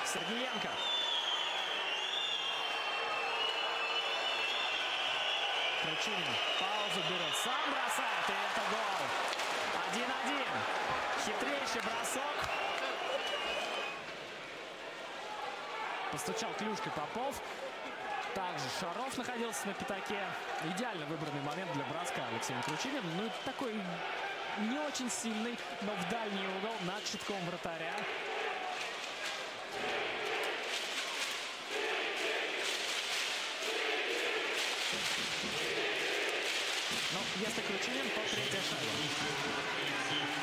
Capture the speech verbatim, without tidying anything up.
Сергеенко. Кручинин паузу берет, сам бросает, и это гол. один-один. Хитрейший бросок. Постучал клюшкой Попов. Также Шаров находился на пятаке. Идеально выбранный момент для броска Алексея Кручинина. Ну, такой не очень сильный, но в дальний угол над щитком вратаря. Ну, если Кручинин, то третья шайба.